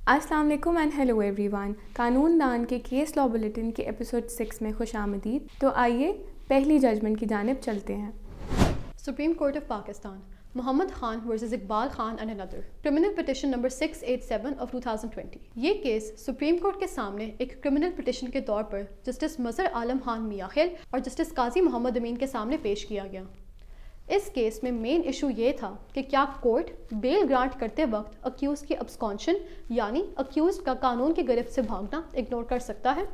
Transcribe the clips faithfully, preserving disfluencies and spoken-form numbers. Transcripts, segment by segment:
السلام علیکم and hello every one. قانون دان کے کیس لا بلیٹن کے ایپیسوڈ سکس میں خوش آمدید. تو آئیے پہلی ججمنٹ کی جانب چلتے ہیں. Supreme Court of Pakistan, Muhammad Khan versus Iqbal Khan and another. Criminal Petition number six eighty-seven of twenty twenty. یہ کیس سپریم کورٹ کے سامنے ایک کرمنل پٹیشن کے طور پر جسٹس مظہر عالم خان میاں خیل اور جسٹس قاضی محمد امین کے سامنے پیش کیا گیا. اس کیس میں مین ایشو یہ تھا کہ کیا کورٹ بیل گرانٹ کرتے وقت اکیوزڈ کی ابسکانشن یعنی اکیوزڈ کا قانون کی گرفت سے بھاگنا اگنور کر سکتا ہے.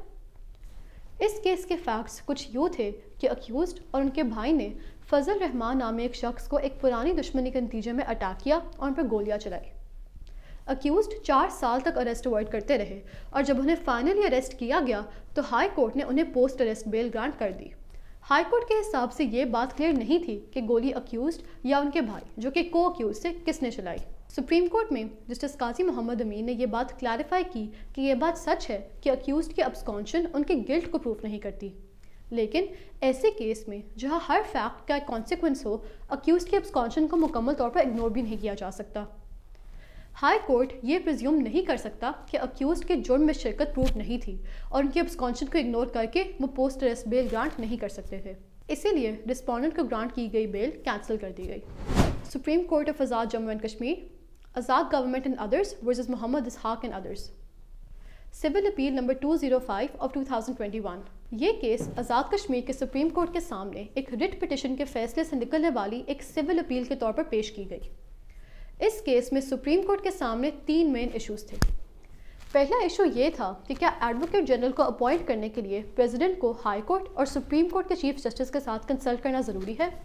اس کیس کے فیکٹس کچھ یوں تھے کہ اکیوزڈ اور ان کے بھائی نے فضل رحمان نامی ایک شخص کو ایک پرانی دشمنی کے نتیجے میں اٹیک کیا اور ان پر گولیاں چلائی. اکیوزڈ چار سال تک اریسٹ اوائڈ کرتے رہے اور جب انہیں فائنلی اریسٹ کیا گیا تو ہائی کورٹ نے انہیں پوسٹ اریسٹ بیل گرانٹ کر دی. ہائی کورٹ کے حساب سے یہ بات کلیئر نہیں تھی کہ گولی اکیوزڈ یا ان کے بھائی جو کہ کو اکیوز سے کس نے چلائی. سپریم کورٹ میں جسٹس قاضی محمد امین نے یہ بات کلیریفائی کی کہ یہ بات سچ ہے کہ اکیوزڈ کی ابسکانشن ان کے گلٹ کو پروف نہیں کرتی، لیکن ایسے کیس میں جہاں ہر فیکٹ کا کانسیکوینس ہو اکیوزڈ کی ابسکانشن کو مکمل طور پر اگنور بھی نہیں کیا جا سکتا. ہائی کورٹ یہ پریزیوم نہیں کر سکتا کہ اکیوزڈ کے جرم میں شرکت پروف نہیں تھی اور ان کی ابسکانشن کو اگنور کر کے وہ پوسٹ اریسٹ بیل گرانٹ نہیں کر سکتے تھے. اسی لیے رسپونڈنٹ کو گرانٹ کی گئی بیل کینسل کر دی گئی. Supreme court of Azad Jammu and Kashmir, Azad government and others versus Muhammad Ishaq and others. Civil appeal number two zero five of two thousand twenty one. یہ کیس آزاد کشمیر کے سپریم کورٹ کے سامنے ایک رٹ پٹیشن کے فیصلے سے نکلنے والی ایک سول اپیل کے طور پر پیش کی گئی. اس کیس میں سپریم کورٹ کے سامنے تین مین ایشوز تھے. پہلا ایشو یہ تھا کہ کیا ایڈوکیٹ جنرل کو اپوائنٹ کرنے کے لیے پریزیڈنٹ کو ہائی کورٹ اور سپریم کورٹ کے چیف جسٹس کے ساتھ کنسلٹ کرنا ضروری ہے.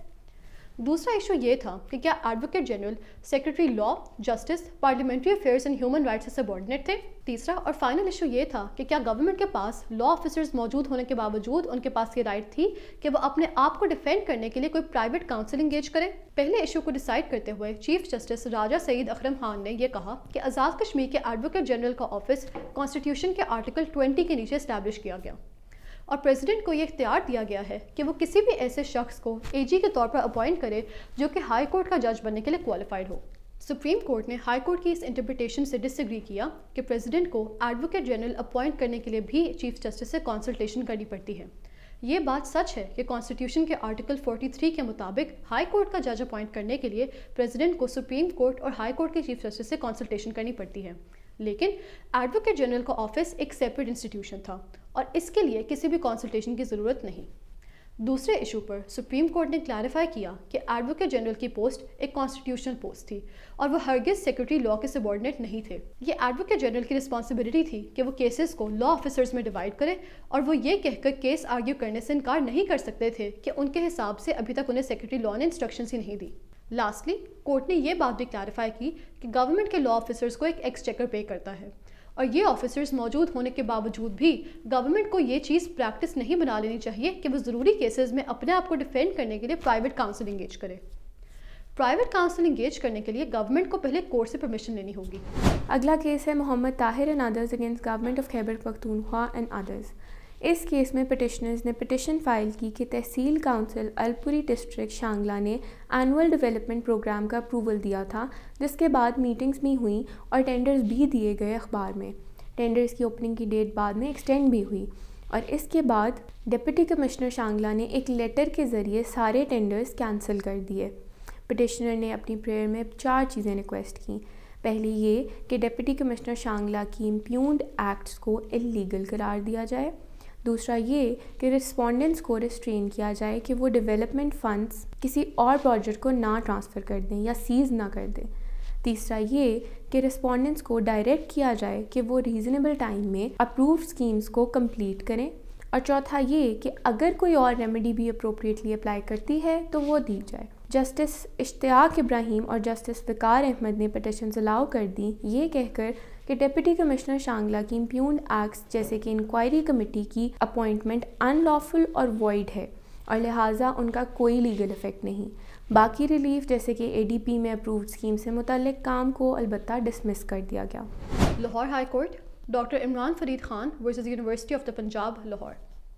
دوسرا ایشو یہ تھا کہ کیا advocate general secretary law, justice, parliamentary affairs and human rights سے سبارڈینیٹ تھے. تیسرا اور فائنل ایشو یہ تھا کہ کیا گورنمنٹ کے پاس لا آفیسرز موجود ہونے کے باوجود ان کے پاس یہ رائٹ تھی کہ وہ اپنے آپ کو ڈیفینڈ کرنے کے لیے کوئی پرائیویٹ کاؤنسل انگیج کرے. پہلے ایشو کو ڈیسائیڈ کرتے ہوئے چیف جسٹس راجہ سعید اکرم خان نے یہ کہا کہ آزاد کشمیر کے ایڈوکیٹ جنرل کا آفس کانسٹیٹیوشن کے آرٹیکل ٹوینٹی کے نیچے اسٹیبلش کیا گیا اور پریزیڈنٹ کو یہ اختیار دیا گیا ہے کہ وہ کسی بھی ایسے شخص کو اے جی کے طور پر اپوائنٹ کرے جو کہ ہائی کورٹ کا جج بننے کے لیے کوالیفائڈ ہو. سپریم کورٹ نے ہائی کورٹ کی اس انٹرپریٹیشن سے ڈس ایگری کیا کہ پریزیڈنٹ کو ایڈوکیٹ جنرل اپوائنٹ کرنے کے لیے بھی چیف جسٹس سے کنسلٹیشن کرنی پڑتی ہے. یہ بات سچ ہے کہ کانسٹیٹیوشن کے آرٹیکل فورٹی تھری کے مطابق ہائی کورٹ کا جج اپوائنٹ کرنے کے لیے پریزیڈنٹ کو سپریم کورٹ اور ہائی کورٹ کے چیف جسٹس سے کنسلٹیشن کرنی پڑتی ہے، لیکن ایڈوکیٹ جنرل کا آفس ایک سیپریٹ انسٹیٹیوشن تھا اور اس کے لیے کسی بھی کنسلٹیشن کی ضرورت نہیں. دوسرے ایشو پر سپریم کورٹ نے کلیریفائی کیا کہ ایڈوکیٹ جنرل کی پوسٹ ایک کانسٹیٹیوشنل پوسٹ تھی اور وہ ہرگز سیکرٹری لا کے سبارڈینیٹ نہیں تھے. یہ ایڈوکیٹ جنرل کی رسپانسبلٹی تھی کہ وہ کیسز کو لا آفیسرز میں ڈیوائڈ کرے اور وہ یہ کہہ کر کیس آرگیو کرنے سے انکار نہیں کر سکتے تھے کہ ان کے حساب سے ابھی تک انہیں سیکرٹری لا نے انسٹرکشنز ہی نہیں دی. لاسٹلی کورٹ نے یہ بات بھی کلیریفائی کی کہ گورنمنٹ کے لا آفیسرز کو ایک ایکسچیکر پے کرتا ہے اور یہ آفیسرز موجود ہونے کے باوجود بھی گورنمنٹ کو یہ چیز پریکٹس نہیں بنا لینی چاہیے کہ وہ ضروری کیسز میں اپنے آپ کو ڈیفینڈ کرنے کے لیے پرائیویٹ کاؤنسل انگیج کرے. پرائیویٹ کاؤنسل انگیج کرنے کے لیے گورنمنٹ کو پہلے کورٹ سے پرمیشن لینی ہوگی. اگلا کیس ہے Muhammad Tahir and others against government of Khyber Pakhtunkhwa and others. اس کیس میں پٹیشنرز نے پٹیشن فائل کی کہ تحصیل کونسل الپوری ڈسٹرکٹ شانگلہ نے اینول ڈیولپمنٹ پروگرام کا اپروول دیا تھا، جس کے بعد میٹنگز بھی ہوئیں اور ٹینڈرز بھی دیے گئے اخبار میں. ٹینڈرز کی اوپننگ کی ڈیٹ بعد میں ایکسٹینڈ بھی ہوئی اور اس کے بعد ڈپٹی کمشنر شانگلہ نے ایک لیٹر کے ذریعے سارے ٹینڈرز کینسل کر دیے. پٹیشنر نے اپنی پریئر میں چار چیزیں ریکویسٹ کیں. پہلی یہ کہ ڈپٹی کمشنر شانگلہ کی امپیونڈ ایکٹس کو اللیگل قرار دیا جائے. دوسرا یہ کہ رسپونڈنٹس کو ریسٹرین کیا جائے کہ وہ ڈیولپمنٹ فنڈز کسی اور پروجیکٹ کو نہ ٹرانسفر کر دیں یا سیز نہ کر دیں. تیسرا یہ کہ رسپونڈنٹس کو ڈائریکٹ کیا جائے کہ وہ ریزنیبل ٹائم میں اپرووڈ اسکیمز کو کمپلیٹ کریں. اور چوتھا یہ کہ اگر کوئی اور ریمیڈی بھی اپروپریٹلی اپلائی کرتی ہے تو وہ دی جائے. جسٹس اشتیاق ابراہیم اور جسٹس وقار احمد نے پٹیشنز الاؤ کر دی یہ کہہ کر کہ ڈپٹی کمشنر شانگلہ کی امپیونڈ ایکٹس جیسے کہ انکوائری کمیٹی کی اپوائنٹمنٹ ان لافل اور وائڈ ہے اور لہٰذا ان کا کوئی لیگل افیکٹ نہیں. باقی ریلیف جیسے کہ اے ڈی پی میں اپرووڈ اسکیم سے متعلق کام کو البتہ ڈسمس کر دیا گیا. Lahore high court, doctor Imran Farid Khan versus university of the Punjab Lahore.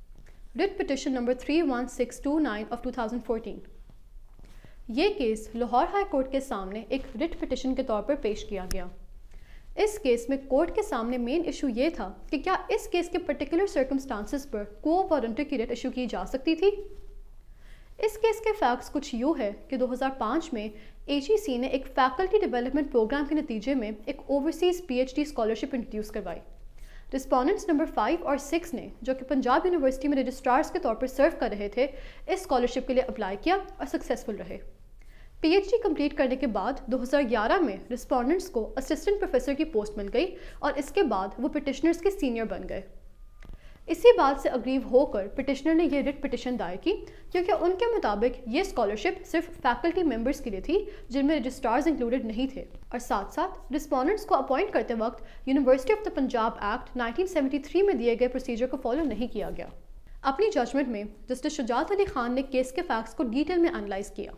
Writ petition number three one six two nine of two thousand fourteen. یہ کیس لاہور ہائی کورٹ کے سامنے ایک رٹ پٹیشن کے طور پر پیش کیا گیا. اس کیس میں کورٹ کے سامنے مین ایشو یہ تھا کہ کیا اس کیس کے پرٹیکولر سرکمسٹانسز پر کو وارنٹر کی ریٹ ایشو کی جا سکتی تھی۔ اس کیس کے فیکٹس کچھ یوں ہے کہ دو ہزار پانچ میں ایچ ای سی نے ایک فیکلٹی ڈیولپمنٹ پروگرام کے نتیجے میں ایک overseas P H D scholarship introduce کروائی۔ رسپونڈنٹس نمبر فائیو اور سکس نے، جو کہ پنجاب یونیورسٹی میں رجسٹرارز کے طور پر سرو کر رہے تھے، اس اسکالرشپ کے لیے اپلائی کیا اور سکسیزفل رہے۔ پی ایچ ڈی کمپلیٹ کرنے کے بعد دو ہزار گیارہ میں رسپونڈنٹس کو اسسٹنٹ پروفیسر کی پوسٹ مل گئی اور اس کے بعد وہ پٹیشنرز کے سینئر بن گئے۔ اسی بات سے اگریو ہو کر پٹیشنر نے یہ ریٹ پٹیشن دائر کی، کیونکہ ان کے مطابق یہ اسکالرشپ صرف فیکلٹی ممبرز کے لیے تھی جن میں رجسٹرارز انکلوڈڈ نہیں تھے، اور ساتھ ساتھ رسپونڈنٹس کو اپوائنٹ کرتے وقت university of the Punjab act nineteen seventy three میں دیے گئے پروسیجر کو فالو نہیں کیا گیا۔ اپنی ججمنٹ میں جسٹس شجاعت علی خان نے کیس کے فیکٹس کو ڈیٹیل میں انالائز کیا۔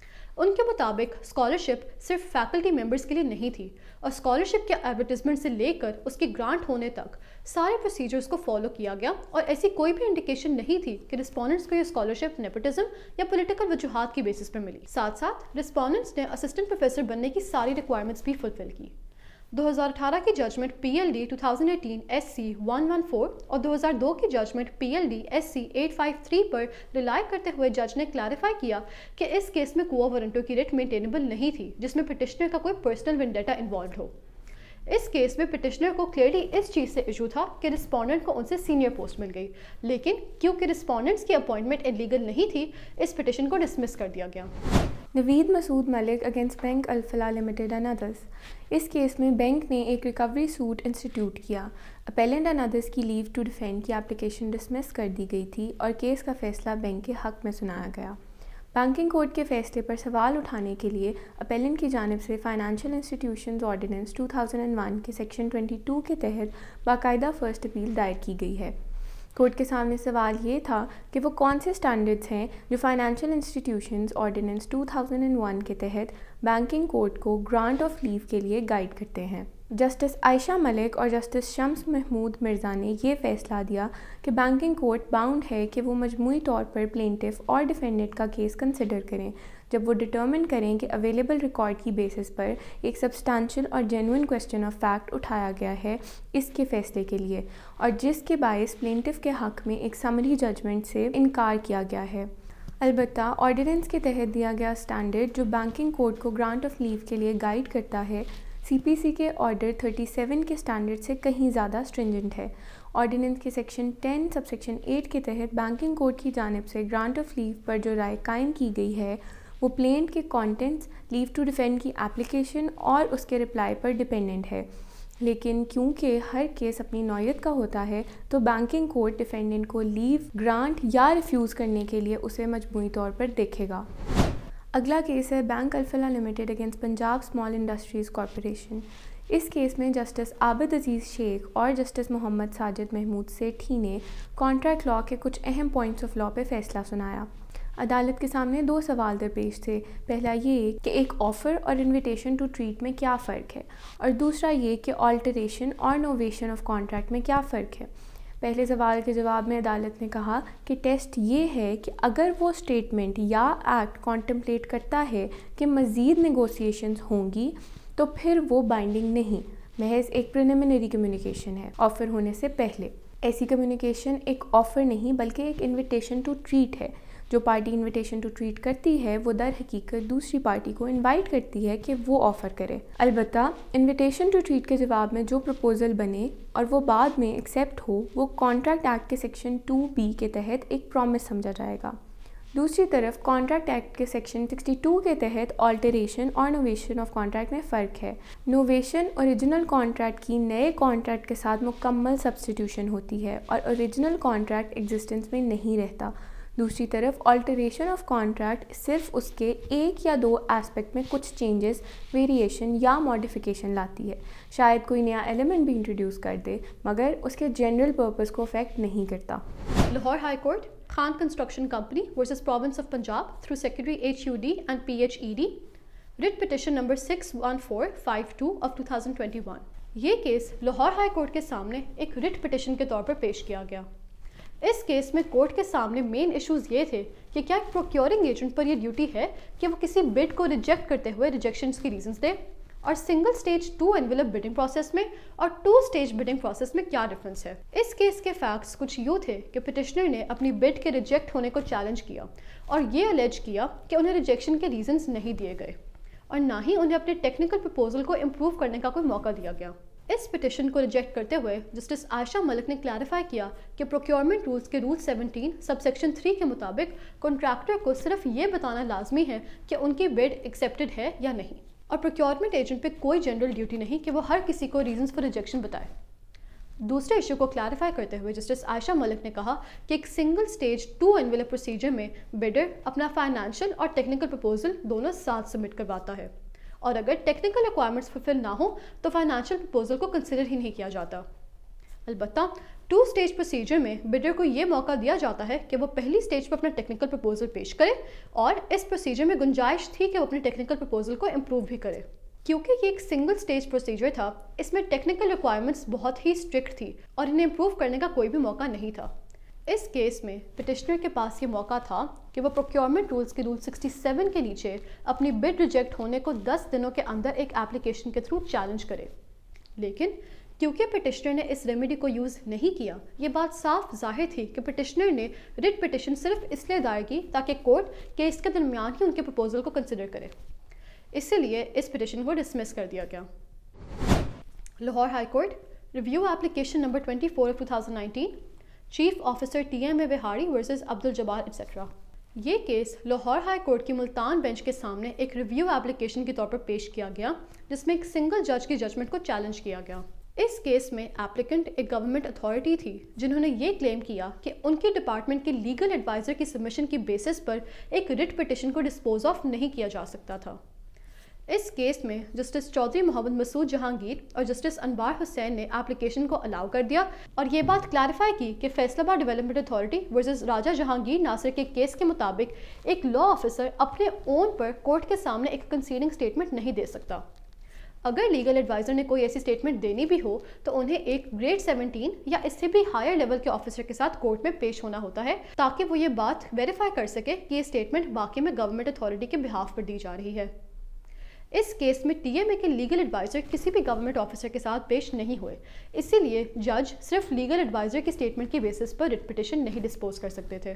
ان کے مطابق اسکالرشپ صرف فیکلٹی ممبرز کے لیے نہیں تھی، اور اسکالرشپ کے ایڈورٹیزمنٹ سے لے کر اس کی گرانٹ ہونے تک سارے پروسیجرز کو فالو کیا گیا، اور ایسی کوئی بھی انڈیکیشن نہیں تھی کہ رسپونڈنٹس کو یہ اسکالرشپ نیپوٹزم یا پولیٹیکل وجوہات کی بیسس پر ملی۔ ساتھ ساتھ رسپونڈنٹس نے اسسٹنٹ پروفیسر بننے کی ساری ریکوائرمنٹس بھی فلفل کی۔ دو ہزار اٹھارہ کی ججمنٹ پی ایل ڈی دو ہزار اٹھارہ S C one one four اور دو ہزار دو کی judgment P L D S C eight five three پر ریلائی کرتے ہوئے جج نے کلیریفائی کیا کہ اس کیس میں کوآ وارنٹو کی ریٹ مینٹینیبل نہیں تھی جس میں پٹیشنر کا کوئی پرسنل وینڈیٹا انوالوڈ ہو۔ اس کیس میں پٹیشنر کو کلیئرلی اس چیز سے ایشو تھا کہ رسپونڈنٹ کو ان سے سینئر پوسٹ مل گئی، لیکن کیونکہ رسپونڈنٹس کی اپوائنٹمنٹ انلیگل نہیں تھی، اس پٹیشن کو ڈسمس کر دیا گیا۔ Naveed Masood Malik against bank Alfalah limited and others. اس کیس میں بینک نے ایک ریکوری سوٹ انسٹیٹیوٹ کیا۔ اپیلنٹ اینڈ ادرس کی لیو ٹو ڈیفینڈ کی اپلیکیشن ڈسمس کر دی گئی تھی اور کیس کا فیصلہ بینک کے حق میں سنایا گیا۔ بینکنگ کوڈ کے فیصلے پر سوال اٹھانے کے لیے اپیلنٹ کی جانب سے فائنانشیل انسٹیٹیوشنز آرڈیننس دو ہزار ایک کے سیکشن بائیس کے تحت باقاعدہ فرسٹ اپیل دائر کی گئی ہے۔ کورٹ کے سامنے سوال یہ تھا کہ وہ کون سے اسٹینڈرڈز ہیں جو فائنانشیل انسٹیٹیوشنز آرڈیننس دو ہزار ایک کے تحت بینکنگ کوڈ کو گرانٹ آف لیو کے لیے گائیڈ کرتے ہیں۔ جسٹس عائشہ ملک اور جسٹس شمس محمود مرزا نے یہ فیصلہ دیا کہ بینکنگ کوڈ باؤنڈ ہے کہ وہ مجموعی طور پر پلینٹف اور ڈیفینڈنٹ کا کیس کنسیڈر کریں جب وہ ڈٹرمن کریں کہ اویلیبل ریکارڈ کی بیسس پر ایک سبسٹانشل اور جینوئن کویسچن آف فیکٹ اٹھایا گیا ہے اس کے فیصلے کے لیے، اور جس کے باعث پلینٹف کے حق میں ایک سمری ججمنٹ سے انکار کیا گیا ہے۔ البتہ آرڈیننس کے تحت دیا گیا اسٹینڈرڈ جو بینکنگ کوڈ کو گرانٹ آف لیو کے لیے گائیڈ کرتا ہے، سی پی سی کے آرڈر سینتیس کے اسٹینڈرڈ سے کہیں زیادہ اسٹرنجنٹ ہے۔ آرڈیننس کے سیکشن دس سب سیکشن آٹھ کے تحت بینکنگ کوڈ کی جانب سے گرانٹ آف لیو پر جو رائے قائم کی گئی ہے وہ پلینٹ کے کانٹینٹس، لیو ٹو ڈیفینڈ کی اپلیکیشن اور اس کے رپلائی پر ڈیپینڈنٹ ہے، لیکن کیونکہ ہر کیس اپنی نوعیت کا ہوتا ہے تو بینکنگ کوڈ ڈیفینڈنٹ کو لیو گرانٹ یا ریفیوز کرنے کے لیے اسے مجموعی طور پر دیکھے گا۔ اگلا کیس ہے bank Alfalah limited against Punjab small industries corporation. اس کیس میں جسٹس عابد عزیز شیخ اور جسٹس محمد ساجد محمود سیٹھی نے کانٹریکٹ لاء کے کچھ اہم پوائنٹس آف لاء پہ فیصلہ سنایا۔ عدالت کے سامنے دو سوال درپیش تھے، پہلا یہ کہ ایک آفر اور انویٹیشن ٹو ٹریٹ میں کیا فرق ہے، اور دوسرا یہ کہ آلٹریشن اور نوویشن آف کانٹریکٹ میں کیا فرق ہے۔ پہلے سوال کے جواب میں عدالت نے کہا کہ ٹیسٹ یہ ہے کہ اگر وہ اسٹیٹمنٹ یا ایکٹ کانٹمپلیٹ کرتا ہے کہ مزید نیگوسیشنز ہوں گی تو پھر وہ بائنڈنگ نہیں، محض ایک پریلیمنری کمیونیکیشن ہے آفر ہونے سے پہلے۔ ایسی کمیونیکیشن ایک آفر نہیں بلکہ ایک انویٹیشن ٹو ٹریٹ ہے۔ جو پارٹی انویٹیشن ٹو ٹریٹ کرتی ہے وہ در حقیقت دوسری پارٹی کو انوائٹ کرتی ہے کہ وہ آفر کرے۔ البتہ انویٹیشن ٹو ٹریٹ کے جواب میں جو پروپوزل بنے اور وہ بعد میں ایکسیپٹ ہو وہ کانٹریکٹ ایکٹ کے سیکشن ٹو بی کے تحت ایک پرومس سمجھا جائے گا۔ دوسری طرف کانٹریکٹ ایکٹ کے سیکشن باسٹھ کے تحت آلٹریشن اور نوویشن آف کانٹریکٹ میں فرق ہے۔ نوویشن اوریجنل کانٹریکٹ کی نئے کانٹریکٹ کے ساتھ مکمل سبسٹیٹیوشن ہوتی ہے اور اوریجنل کانٹریکٹ ایگزسٹنس میں نہیں رہتا۔ دوسری طرف آلٹریشن آف کانٹریکٹ صرف اس کے ایک یا دو اسپیکٹ میں کچھ چینجز، ویریشن یا ماڈیفیکیشن لاتی ہے، شاید کوئی نیا ایلیمنٹ بھی انٹروڈیوس کر دے، مگر اس کے جنرل پرپس کو افیکٹ نہیں کرتا۔ Lahore high court Khan construction company versus province of Punjab through secretary H U D and P H E D, writ petition number six one four five two of two thousand twenty one. یہ case Lahore high court کے سامنے ایک writ petition کے طور پر پیش کیا گیا۔ اس کیس میں کورٹ کے سامنے مین ایشوز یہ تھے کہ کیا ایک پروکیورنگ ایجنٹ پر یہ ڈیوٹی ہے کہ وہ کسی بڈ کو ریجیکٹ کرتے ہوئے ریجیکشنز کی ریزنز دے، اور single stage two envelope bidding process میں اور ٹو سٹیج بڈنگ پروسیس میں کیا ڈفرنس ہے۔ اس کیس کے فیکٹس کچھ یوں تھے کہ پٹیشنر نے اپنی بڈ کے ریجیکٹ ہونے کو چیلنج کیا اور یہ الیج کیا کہ انہیں ریجیکشن کے ریزنز نہیں دیے گئے اور نہ ہی انہیں اپنے ٹیکنیکل پرپوزل کو امپروو کرنے کا کوئی موقع دیا گیا۔ اس پٹیشن کو ریجیکٹ کرتے ہوئے جسٹس عائشہ ملک نے کلیریفائی کیا کہ پروکیورمنٹ رولز کے rule seventeen subsection three کے مطابق کنٹریکٹر کو صرف یہ بتانا لازمی ہے کہ ان کی بڈ ایکسیپٹڈ ہے یا نہیں، اور پروکیورمنٹ ایجنٹ پہ کوئی جنرل ڈیوٹی نہیں کہ وہ ہر کسی کو ریزنز فار ریجیکشن بتائے۔ دوسرے ایشو کو کلیریفائی کرتے ہوئے جسٹس عائشہ ملک نے کہا کہ ایک single stage two envelope procedure میں بڈر اپنا فائنینشیل اور ٹیکنیکل پرپوزل دونوں ساتھ سبمٹ کرواتا ہے، اور اگر ٹیکنیکل ریکوائرمنٹس فلفل نہ ہوں تو فائنینشیل پرپوزل کو کنسیڈر ہی نہیں کیا جاتا۔ البتہ ٹو سٹیج پروسیجر میں بڈر کو یہ موقع دیا جاتا ہے کہ وہ پہلی سٹیج پر اپنا ٹیکنیکل پرپوزل پیش کرے، اور اس پروسیجر میں گنجائش تھی کہ وہ اپنے ٹیکنیکل پرپوزل کو امپروو بھی کرے۔ کیونکہ یہ ایک سنگل سٹیج پروسیجر تھا، اس میں ٹیکنیکل ریکوائرمنٹس بہت ہی اسٹرکٹ تھی اور انہیں امپروو کرنے کا کوئی بھی موقع نہیں تھا۔ اس کیس میں پٹیشنر کے پاس یہ موقع تھا کہ وہ پروکیورمنٹ رولز کے رول سکسٹی سیون کے نیچے اپنی بڈ ریجیکٹ ہونے کو دس دنوں کے اندر ایک ایپلیکیشن کے تھرو چیلنج کرے، لیکن کیونکہ پٹیشنر نے اس ریمیڈی کو یوز نہیں کیا، یہ بات صاف ظاہر تھی کہ پٹیشنر نے ریٹ پٹیشن صرف اس لیے دائر کی تاکہ کورٹ کیس کے درمیان ہی ان کے پرپوزل کو کنسیڈر کرے، اسی لیے اس پٹیشن کو ڈسمس کر دیا گیا۔ Lahore high court review application number twenty four of two thousand nineteen chief officer T M A Vehari versus Abdul Jabbar etcetera. یہ کیس لاہور ہائی کورٹ کی ملتان بینچ کے سامنے ایک ریویو ایپلیکیشن کے طور پر پیش کیا گیا، جس میں ایک سنگل جج کی ججمنٹ کو چیلنج کیا گیا۔ اس کیس میں ایپلیکنٹ ایک گورنمنٹ اتھارٹی تھی جنہوں نے یہ کلیم کیا کہ ان کے ڈپارٹمنٹ کے لیگل ایڈوائزر کی سبمیشن کی بیسس پر ایک ریٹ پٹیشن کو ڈسپوز آف نہیں کیا جا سکتا تھا۔ اس کیس میں جسٹس چودھری محمد مسعود جہانگیر اور جسٹس انوار حسین نے ایپلیکیشن کو الاؤ کر دیا اور یہ بات کلیریفائی کی کہ Faisalabad development authority versus Raja Jahangir Nasir کے کیس کے مطابق ایک لا آفیسر اپنے اون پر کورٹ کے سامنے ایک کنسیڈنگ سٹیٹمنٹ نہیں دے سکتا۔ اگر لیگل ایڈوائزر نے کوئی ایسی سٹیٹمنٹ دینی بھی ہو تو انہیں ایک گریڈ سیونٹین یا اس سے بھی ہائر لیول کے آفیسر کے ساتھ کورٹ میں پیش ہونا ہوتا ہے تاکہ وہ یہ بات ویریفائی کر سکے کہ یہ سٹیٹمنٹ واقعی میں گورنمنٹ اتھارٹی کے بہاف پر دی جا رہی ہے۔ اس کیس میں ٹی ایم اے کے لیگل ایڈوائزر کسی بھی گورنمنٹ آفیسر کے ساتھ پیش نہیں ہوئے، اسی لیے جج صرف لیگل ایڈوائزر کی سٹیٹمنٹ کی بیسس پر ریٹ پٹیشن نہیں ڈسپوز کر سکتے تھے۔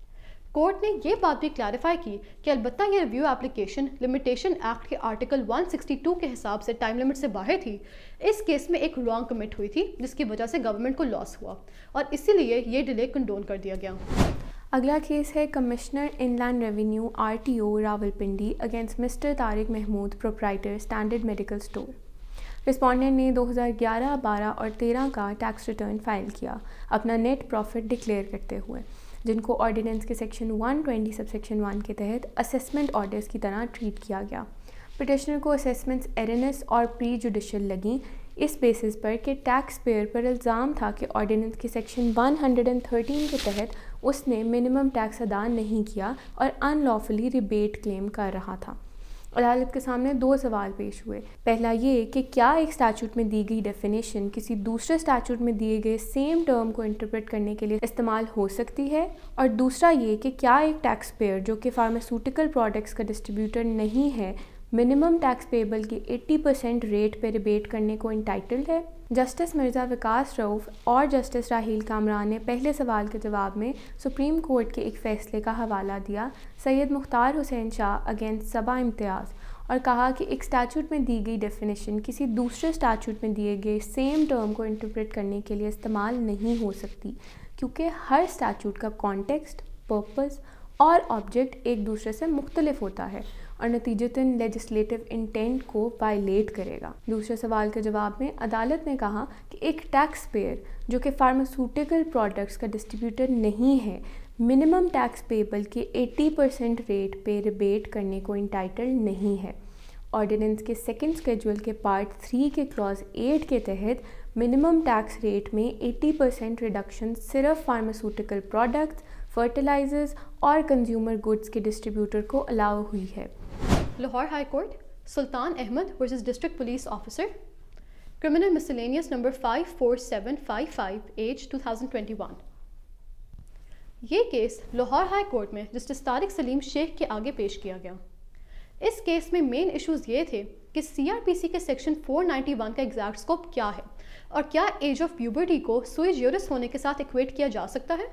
کورٹ نے یہ بات بھی کلیریفائی کی کہ البتہ یہ ریویو ایپلیکیشن لمیٹیشن ایکٹ کے آرٹیکل ون سکسٹی ٹو کے حساب سے ٹائم لمٹ سے باہر تھی، اس کیس میں ایک رانگ کمٹ ہوئی تھی جس کی وجہ سے گورنمنٹ کو لاس ہوا اور اسی لیے یہ ڈیلے کنڈون کر دیا گیا۔ اگلا کیس ہے commissioner inland revenue R T O Rawalpindi against mister Tariq Mahmood proprietor standard medical store. Respondent نے دو ہزار گیارہ بارہ اور تیرہ کا ٹیکس ریٹرن فائل کیا اپنا نیٹ پروفٹ ڈکلیئر کرتے ہوئے، جن کو آرڈیننس کے section one twenty subsection one کے تحت اسیسمنٹ آرڈرز کی طرح ٹریٹ کیا گیا۔ پٹیشنر کو اسیسمنٹس ایرنس اور پری جوڈیشل لگیں اس بیسس پر کہ ٹیکس پیئر پر الزام تھا کہ آرڈیننس کے section one hundred and thirteen کے تحت اس نے منیمم ٹیکس ادا نہیں کیا اور ان لافلی ریبیٹ کلیم کر رہا تھا۔ عدالت کے سامنے دو سوال پیش ہوئے، پہلا یہ کہ کیا ایک اسٹیچوٹ میں دی گئی ڈیفینیشن کسی دوسرے اسٹیچوٹ میں دیے گئے سیم ٹرم کو انٹرپریٹ کرنے کے لیے استعمال ہو سکتی ہے، اور دوسرا یہ کہ کیا ایک ٹیکس پیئر جو کہ فارماسیوٹیکل پروڈکٹس کا ڈسٹریبیوٹر نہیں ہے منیمم ٹیکس پیبل کی ایٹی پرسینٹ ریٹ پہ ریبیٹ کرنے کو انٹائٹلڈ ہے۔ جسٹس مرزا وکاس رؤف اور جسٹس راہیل کامران نے پہلے سوال کے جواب میں سپریم کورٹ کے ایک فیصلے کا حوالہ دیا، سید مختار حسین شاہ اگینسٹ صبا امتیاز، اور کہا کہ ایک اسٹیچوٹ میں دی گئی ڈیفینیشن کسی دوسرے اسٹیچوٹ میں دیے گئے سیم ٹرم کو انٹرپریٹ کرنے کے لیے استعمال نہیں ہو سکتی، کیونکہ ہر اسٹیچوٹ کا کانٹیکسٹ، پرپز اور آبجیکٹ ایک دوسرے سے مختلف ہوتا ہے اور نتیجتاً لیجسلیٹو انٹینٹ کو وائلیٹ کرے گا۔ دوسرے سوال کے جواب میں عدالت نے کہا کہ ایک ٹیکس پیئر جو کہ فارماسیوٹیکل پروڈکٹس کا ڈسٹریبیوٹر نہیں ہے منیمم ٹیکس پیبل کے ایٹی پرسینٹ ریٹ پہ ریبیٹ کرنے کو انٹائٹلڈ نہیں ہے۔ آرڈیننس کے سیکنڈ اسکیجول کے پارٹ تھری کے کلاز ایٹ کے تحت منیمم ٹیکس ریٹ میں ایٹی پرسینٹ ریڈکشن صرف فارماسیوٹیکل پروڈکٹس، فرٹیلائزرز اور کنزیومر گڈز کے ڈسٹریبیوٹر کو الاؤ ہوئی ہے۔ Lahore high court Sultan Ahmad versus district police officer, criminal miscellaneous number five four seven five five H two thousand twenty one. یہ case Lahore high court میں justice Tariq Saleem Sheikh کے آگے پیش کیا گیا۔ اس کیس میں مین ایشوز یہ تھے کہ سی آر پی سی کے سیکشن فور نائنٹی ون کا ایگزیکٹ اسکوپ کیا ہے اور کیا ایج آف پیوبرٹی کو سوئی جیورس ہونے کے ساتھ ایکویٹ کیا جا سکتا ہے۔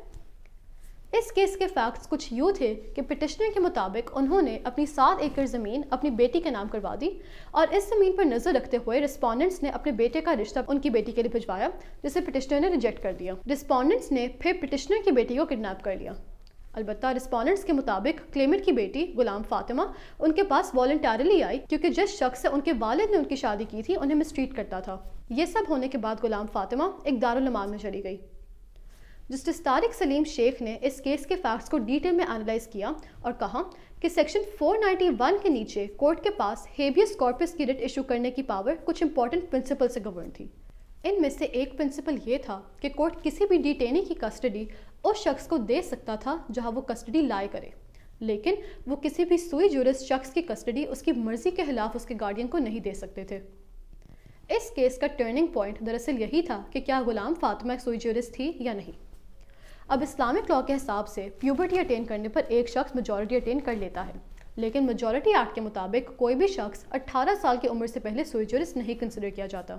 اس کیس کے فیکٹس کچھ یوں تھے کہ پٹیشنر کے مطابق انہوں نے اپنی سات ایکڑ زمین اپنی بیٹی کے نام کروا دی اور اس زمین پر نظر رکھتے ہوئے رسپونڈنٹس نے اپنے بیٹے کا رشتہ ان کی بیٹی کے لیے بھجوایا، جسے پٹیشنر نے ریجیکٹ کر دیا۔ رسپونڈنٹس نے پھر پٹیشنر کی بیٹی کو کڈنیپ کر لیا۔ البتہ رسپونڈنٹس کے مطابق کلیمنٹ کی بیٹی غلام فاطمہ ان کے پاس والنٹیرلی آئی کیونکہ جس شخص سے ان کے والد نے ان کی شادی کی تھی انہیں مسٹریٹ کرتا تھا۔ یہ سب ہونے کے بعد غلام فاطمہ ایک دارالعمان میں چلی گئی۔ جسٹس طارق سلیم شیخ نے اس کیس کے فیکٹس کو ڈیٹیل میں انالائز کیا اور کہا کہ سیکشن فور نائنٹی ون کے نیچے کورٹ کے پاس ہیبیس کارپس کی ریٹ ایشو کرنے کی پاور کچھ امپورٹنٹ پرنسپل سے گورن تھی۔ ان میں سے ایک پرنسپل یہ تھا کہ کورٹ کسی بھی ڈیٹینی کی کسٹڈی اس شخص کو دے سکتا تھا جہاں وہ کسٹڈی لائے کرے، لیکن وہ کسی بھی سوئی جورس شخص کی کسٹڈی اس کی مرضی کے خلاف اس کے گارڈین کو نہیں دے سکتے تھے۔ اس کیس کا ٹرننگ پوائنٹ دراصل یہی تھا کہ کیا غلام فاطمہ ایک سوئی جورس تھی یا نہیں۔ اب اسلامک لاء کے حساب سے پیوبرٹی اٹین کرنے پر ایک شخص میجورٹی اٹین کر لیتا ہے، لیکن میجورٹی ایکٹ کے مطابق کوئی بھی شخص اٹھارہ سال کی عمر سے پہلے سوئی جورس نہیں کنسیڈر کیا جاتا۔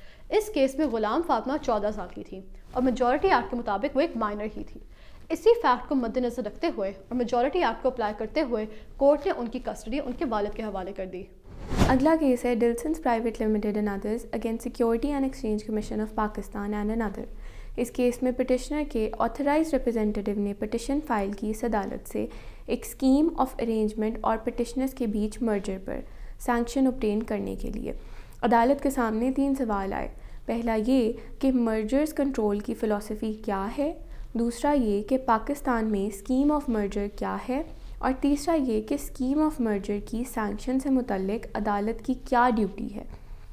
اس کیس میں غلام فاطمہ چودہ سال کی تھی اور میجورٹی ایکٹ کے مطابق وہ ایک مائنر ہی تھی۔ اسی فیکٹ کو مد نظر رکھتے ہوئے اور میجورٹی ایکٹ کو اپلائی کرتے ہوئے کورٹ نے ان کی کسٹڈی ان کے والد کے حوالے کر دی۔ اگلا کیس ہے Dalsons private limited and others against security and exchange commission of Pakistan and another. اس کیس میں پٹیشنر کے آتھرائزڈ ریپرزینٹیو نے پٹیشن فائل کی اس عدالت سے ایک اسکیم آف ارینجمنٹ اور پٹیشنرز کے بیچ مرجر پر سینکشن obtain کرنے کے لیے۔ عدالت کے سامنے تین سوال آئے۔ پہلا یہ کہ مرجرز کنٹرول کی فلسفی کیا ہے، دوسرا یہ کہ پاکستان میں اسکیم آف مرجر کیا ہے، اور تیسرا یہ کہ اسکیم آف مرجر کی سینکشن سے متعلق عدالت کی کیا ڈیوٹی ہے۔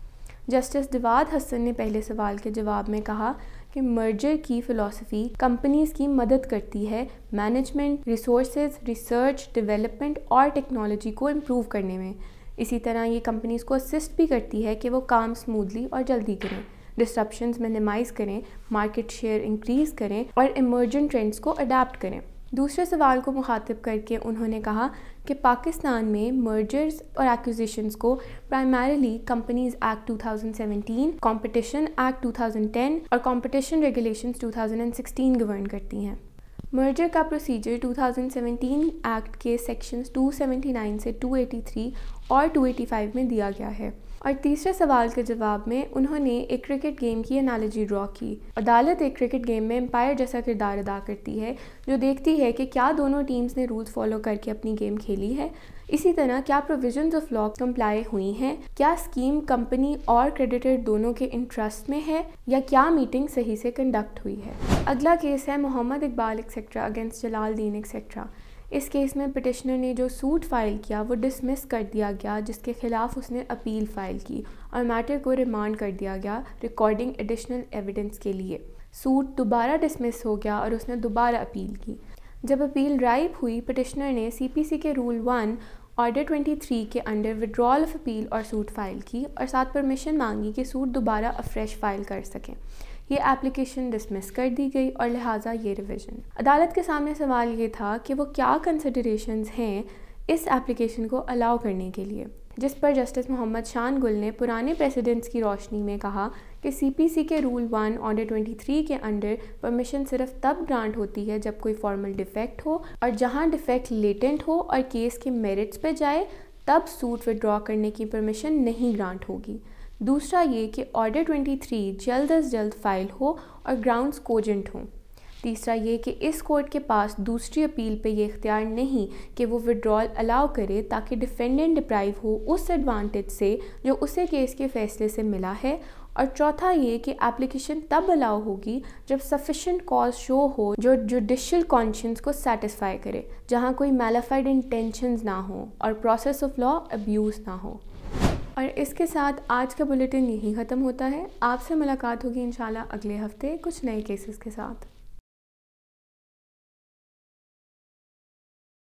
جسٹس دیواد حسن نے پہلے سوال کے جواب میں کہا کہ مرجر کی فلسفی کمپنیز کی مدد کرتی ہے مینجمنٹ، ریسورسز، ریسرچ، ڈیولپمنٹ اور ٹیکنالوجی کو امپروو کرنے میں۔ اسی طرح یہ کمپنیز کو اسسٹ بھی کرتی ہے کہ وہ کام اسموتھلی اور جلدی کریں، ڈسرپشنز منیمائز کریں، مارکیٹ شیئر انکریز کریں اور ایمرجنٹ ٹرینڈز کو اڈاپٹ کریں۔ دوسرے سوال کو مخاطب کر کے انہوں نے کہا کہ پاکستان میں مرجرز اور ایکوزیشنز کو primarily companies act two thousand seventeen, competition act two thousand ten اور competition regulations two thousand sixteen govern کرتی ہیں۔ مرجر کا procedure two thousand seventeen act کے سیکشنز ٹو سیونٹی نائن سے ٹو ایٹی تھری اور two eighty five میں دیا گیا ہے۔ اور تیسرے سوال کے جواب میں انہوں نے ایک کرکٹ گیم کی انالوجی ڈرا کی۔ عدالت ایک کرکٹ گیم میں امپائر جیسا کردار ادا کرتی ہے جو دیکھتی ہے کہ کیا دونوں ٹیمز نے رولز فالو کر کے اپنی گیم کھیلی ہے، اسی طرح کیا پروویژنز آف لاء کمپلائی ہوئی ہیں، کیا اسکیم کمپنی اور کریڈیٹر دونوں کے انٹرسٹ میں ہے، یا کیا میٹنگ صحیح سے کنڈکٹ ہوئی ہے۔ اگلا کیس ہے Muhammad Iqbal etcetera against Jalaluddin etcetera. اس کیس میں پٹیشنر نے جو سوٹ فائل کیا وہ ڈسمس کر دیا گیا، جس کے خلاف اس نے اپیل فائل کی اور میٹر کو ریمانڈ کر دیا گیا ریکارڈنگ ایڈیشنل ایویڈنس کے لیے۔ سوٹ دوبارہ ڈسمس ہو گیا اور اس نے دوبارہ اپیل کی۔ جب اپیل رائپ ہوئی، پٹیشنر نے سی پی سی کے rule one order twenty three کے انڈر وڈرال آف اپیل اور سوٹ فائل کی اور ساتھ پرمیشن مانگی کہ سوٹ دوبارہ افریش فائل کر سکیں۔ یہ اپلیکیشن ڈسمس کر دی گئی اور لہٰذا یہ ریویژن۔ عدالت کے سامنے سوال یہ تھا کہ وہ کیا کنسیڈریشنز ہیں اس اپلیکیشن کو الاؤ کرنے کے لیے، جس پر جسٹس محمد شان گل نے پرانے پریسیڈنٹس کی روشنی میں کہا کہ سی پی سی کے rule one order twenty three کے انڈر پرمیشن صرف تب گرانٹ ہوتی ہے جب کوئی فارمل ڈیفیکٹ ہو، اور جہاں ڈیفیکٹ لیٹنٹ ہو اور کیس کے میرٹس پہ جائے تب سوٹ وڈرا کرنے کی پرمیشن نہیں گرانٹ ہوگی۔ دوسرا یہ کہ آرڈر ٹوئنٹی تھری جلد از جلد فائل ہو اور گراؤنڈز کوجنٹ ہوں۔ تیسرا یہ کہ اس کورٹ کے پاس دوسری اپیل پہ یہ اختیار نہیں کہ وہ وڈرال الاؤ کرے تاکہ ڈیفینڈنٹ ڈپرائیو ہو اس ایڈوانٹیج سے جو اسے کیس کے فیصلے سے ملا ہے، اور چوتھا یہ کہ اپلیکیشن تب الاؤ ہوگی جب سفیشینٹ کاز شو ہو جو جوڈیشل کانشنس کو سیٹسفائی کرے، جہاں کوئی میلافائڈ انٹینشنز نہ ہوں اور پروسیس آف لاء ابیوز نہ ہو۔ اور اس کے ساتھ آج کا بلیٹن یہی ختم ہوتا ہے۔ آپ سے ملاقات ہوگی انشاءاللہ اگلے ہفتے کچھ نئے کیسز کے ساتھ۔